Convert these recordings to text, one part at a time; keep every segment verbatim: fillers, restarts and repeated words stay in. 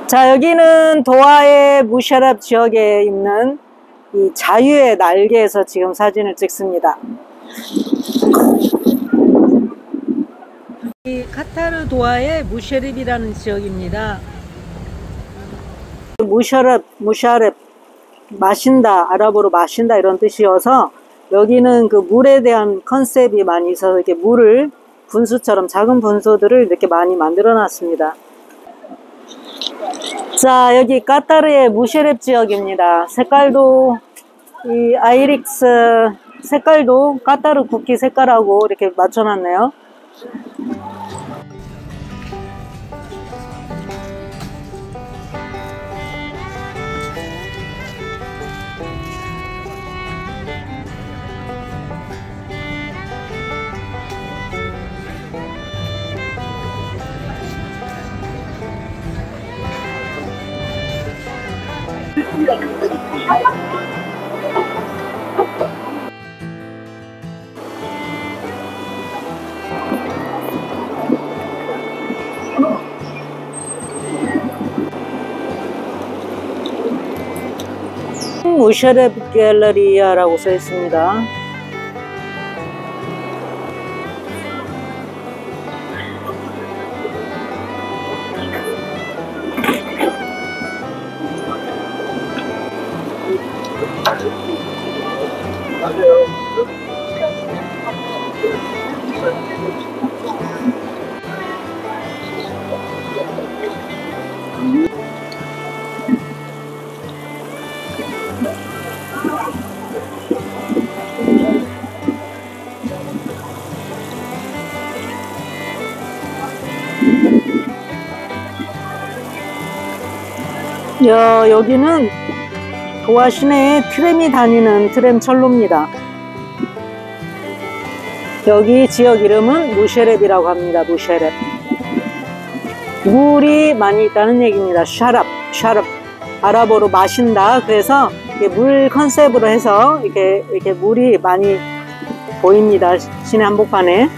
자, 여기는 도하의 무샤랍 지역에 있는 이 자유의 날개에서 지금 사진을 찍습니다. 이 카타르 도하의 무샤랍이라는 지역입니다. 무샤랍, 무샤랍, 마신다, 아랍어로 마신다 이런 뜻이어서 여기는 그 물에 대한 컨셉이 많이 있어서 이렇게 물을 분수처럼 작은 분수들을 이렇게 많이 만들어 놨습니다. 자, 여기 카타르의 무샤랍 지역입니다. 색깔도 이 아이릭스 색깔도 카타르 국기 색깔하고 이렇게 맞춰 놨네요. 무샤랍 갤러리아라고 써 있습니다. 야, 여기는 도하 시내에 트램이 다니는 트램 철로입니다. 여기 지역 이름은 무샤랍이라고 합니다. 무샤랍. 물이 많이 있다는 얘기입니다. 샤랍, 샤랍. 아랍어로 마신다. 그래서 물 컨셉으로 해서 이렇게 이렇게 물이 많이 보입니다. 시내 한복판에.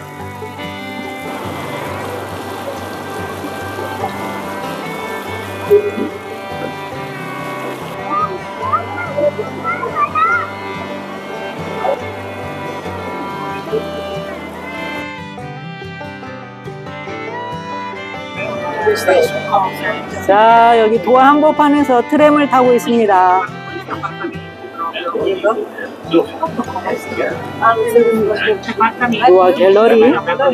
자, 여기 도하 한복판에서 트램을 타고 있습니다. 도하 갤러리.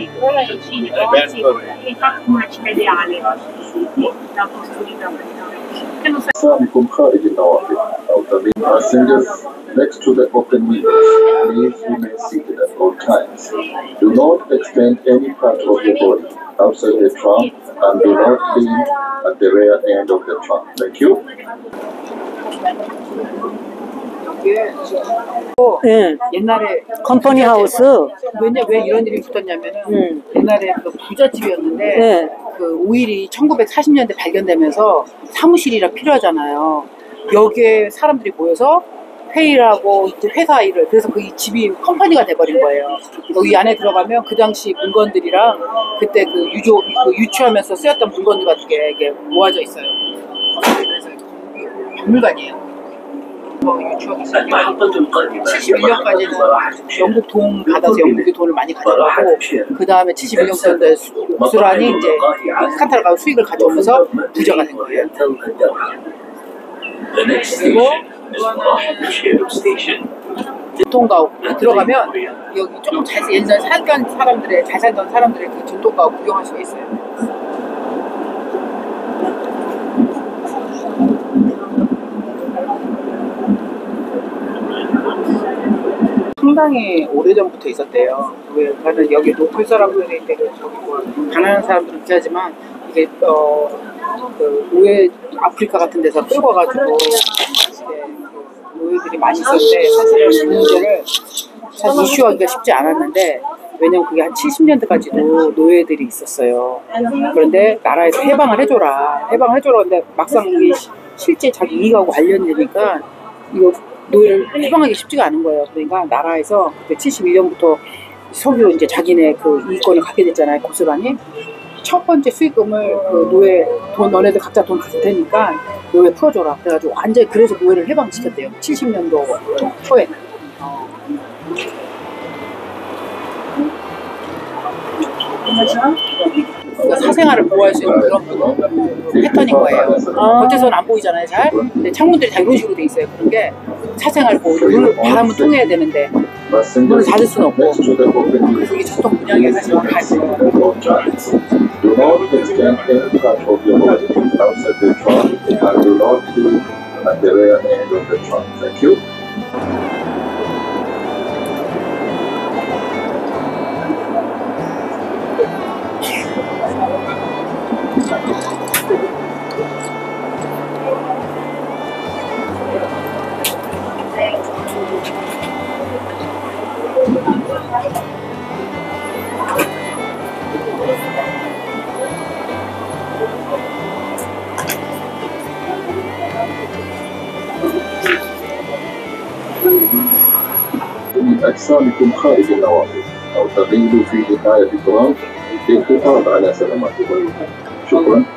Next to the open windows, please remain seated at all times. Do not extend any part of your body outside the trunk and do not lean at the rear end of the trunk. Thank you. 네. 옛날에 컴퍼니 하우스. 왜냐 왜 이런 일이 붙었냐면은 음. 옛날에 그 부잣집이었는데 네. 그 오일이 천구백사십 년대 발견되면서 사무실이라 필요하잖아요. 여기에 사람들이 모여서 회의를 하고 회사 일을, 그래서 그 집이 컴퍼니가 돼버린 거예요. 여기 안에 들어가면 그 당시 물건들이랑 그때 그 유조 그 유추하면서 쓰였던 물건들 같은 게 이게 모아져 있어요. 그래서 박물관이에요. 뭐 유추하기 시작해서 칠십일 년까지는 영국 돈 받아서 영국이 돈을 많이 가져가고, 그 다음에 칠십일 년부터 수란이 이제 카타르가 수익을 가져오면서 부자가 된 거예요. 그리고 전통가옥 들어가면 여기 조금 잘 예전에 살던 사람들의 잘 살던 사람들의 그 전통가옥 구경할 수가 있어요. 상당히 오래전부터 있었대요. 왜 나는 여기 높은 사람들이 되게 저기 뭐 가난한 사람들은 비하지만 이게 어 그 노예 아프리카 같은 데서 끌고 가가지고 노예들이 많이 있었는데, 사실은 이 문제를 사실 이슈하기가 쉽지 않았는데, 왜냐면 그게 한 칠십 년대까지도 노예들이 있었어요. 그런데 나라에서 해방을 해줘라 해방을 해줘라 근데 막상 이게 실제 자기 이익하고 관련되니까 이거 노예를 해방하기 쉽지가 않은 거예요. 그러니까 나라에서 그때 칠십일 년부터 석유 이제 자기네 그 이권을 갖게 됐잖아요, 고스란히. 첫 번째 수익금을 그 노예 돈 너네들 각자 돈 줄 테니까 노예 풀어줘라. 그래가지고 완전히 그래서 노예를 해방시켰대요. 칠십 년도 초에. 그러니까 사생활을 보호할 수 있는 그런 패턴인 거예요. 아. 겉에서는 안 보이잖아요, 잘. 근데 창문들이 다 이런 식으로 돼 있어요. 그런 게 사생활 보호. 문을 바람은 통해야 되는데 문을 닫을 수는 없고. 그래서 이게 전통 문양에 사실 다 있어요. Do not extend any part of your body outside the trunk and do not leave at the rear end of the trunk. Thank you. أجسامكم خارج النوافذ أو تغيبوا في نهاية التراب للحفاظ على سلامتكم. شكرا.